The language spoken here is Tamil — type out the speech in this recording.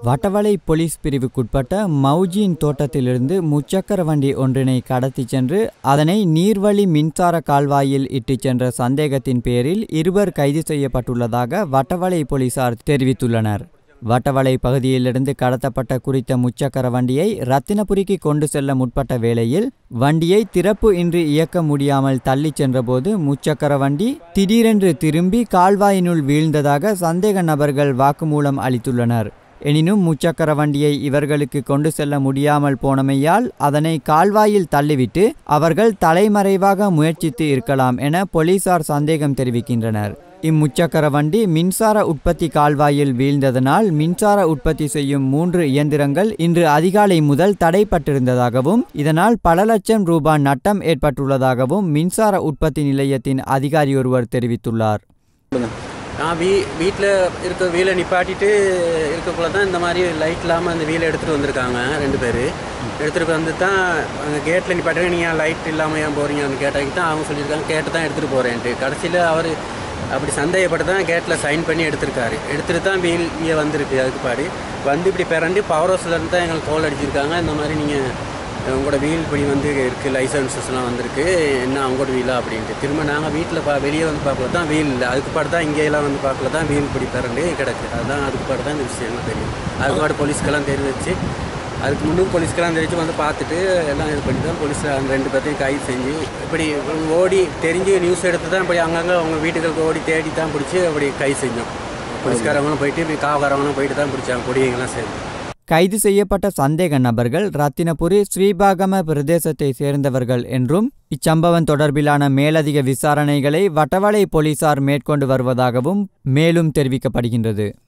வட்டவளை போலீஸ் பிரிவுக்குட்பட்ட மௌஜின் தோட்டத்திலிருந்து முச்சக்கர வண்டி ஒன்றினை கடத்திச் சென்று அதனை நீர்வழி மின்சார கால்வாயில் இட்டுச் சென்ற சந்தேகத்தின் பேரில் இருவர் கைது செய்யப்பட்டுள்ளதாக வட்டவளை போலீசார் தெரிவித்துள்ளனர். வட்டவளை பகுதியிலிருந்து கடத்தப்பட்ட குறித்த முச்சக்கர வண்டியை ரத்தினபுரிக்கு கொண்டு செல்ல முற்பட்ட வேளையில் வண்டியை திறப்பு இன்றி இயக்க முடியாமல் தள்ளிச் சென்றபோது முச்சக்கர வண்டி திடீரென்று திரும்பி கால்வாயினுள் வீழ்ந்ததாக சந்தேக நபர்கள் வாக்குமூலம் அளித்துள்ளனர். எனினும் முச்சக்கர வண்டியை இவர்களுக்கு கொண்டு செல்ல முடியாமல் போனமையால் அதனை கால்வாயில் தள்ளிவிட்டு அவர்கள் தலைமறைவாக முயற்சித்து இருக்கலாம் என போலீசார் சந்தேகம் தெரிவிக்கின்றனர். இம்முச்சக்கர வண்டி மின்சார உற்பத்தி கால்வாயில் வீழ்ந்ததனால் மின்சார உற்பத்தி செய்யும் 3 இயந்திரங்கள் இன்று அதிகாலை முதல் தடைப்பட்டிருந்ததாகவும் இதனால் பல லட்சம் ரூபாய் நட்டம் ஏற்பட்டுள்ளதாகவும் மின்சார உற்பத்தி நிலையத்தின் அதிகாரி ஒருவர் தெரிவித்துள்ளார். நான் வீட்டில் இருக்க வீலை நிப்பாட்டிட்டு இருக்கக்குள்ள தான் இந்த மாதிரி லைட் இல்லாமல் அந்த வீலை எடுத்துகிட்டு வந்திருக்காங்க 2 பேர். எடுத்துகிட்டு வந்து தான் அந்த கேட்டில் நிப்பாட்டுங்க, நீங்கள் லைட் இல்லாமல் ஏன் போகிறீங்கன்னு கேட்டாக்கி தான் அவங்க சொல்லியிருக்காங்க கேட்டு தான் எடுத்துகிட்டு போகிறேன்ட்டு. கடைசியில் அவர் அப்படி சந்தேகப்பட்டு தான் கேட்டில் சைன் பண்ணி எடுத்திருக்காரு. எடுத்துகிட்டு தான் வீல் இங்கே வந்திருக்கு. அதுக்கு பாடி வந்து இப்படி பிறண்டு பவர் ஹவுஸ்லேருந்து தான் எங்களுக்கு கால் அடிச்சிருக்காங்க. இந்த மாதிரி நீங்கள் உங்களோட வீல் இப்படி வந்து இருக்குது, லைசன்ஸஸ்லாம் வந்திருக்கு, என்ன அவங்களோட வீலா அப்படின்ட்டு. திரும்ப நாங்கள் வீட்டில் வெளியே வந்து பார்க்கல தான் வீல் இல்லை. அதுக்கு பாடு தான் இங்கேயெல்லாம் வந்து பார்க்கல தான் வீல் இப்படி பிறண்டு கிடக்கு. அதுதான் அதுக்கு பாடு தான் இந்த விஷயம்லாம் தெரியும். அதுக்கு பாடு போலீஸ்க்கெல்லாம் தெரிவிச்சு அதுக்கு முன்னும் போலீஸ்க்கெல்லாம் தெரிவித்து வந்து பார்த்துட்டு எல்லாம் இது பண்ணி தான் போலீஸ் அந்த 2 பேர்த்தையும் கைது செஞ்சு இப்படி ஓடி தெரிஞ்சு நியூஸ் எடுத்து தான் இப்படி அங்கங்கே அவங்க வீட்டுகளுக்கு ஓடி தேடி தான் பிடிச்சி அப்படி கைது செஞ்சோம். போலீஸ்காரவங்களும் போயிட்டு இப்படி காவகாரவங்களும் போயிட்டு தான் பிடிச்சாங்க பொடியங்கெல்லாம் சேர்ந்து. கைது செய்யப்பட்ட சந்தேக நபர்கள் ரத்தினபுரி ஸ்ரீபாகம பிரதேசத்தை சேர்ந்தவர்கள் என்றும் இச்சம்பவம் தொடர்பிலான மேலதிக விசாரணைகளை வட்டவளை போலீசார் மேற்கொண்டு வருவதாகவும் மேலும் தெரிவிக்கப்படுகின்றது.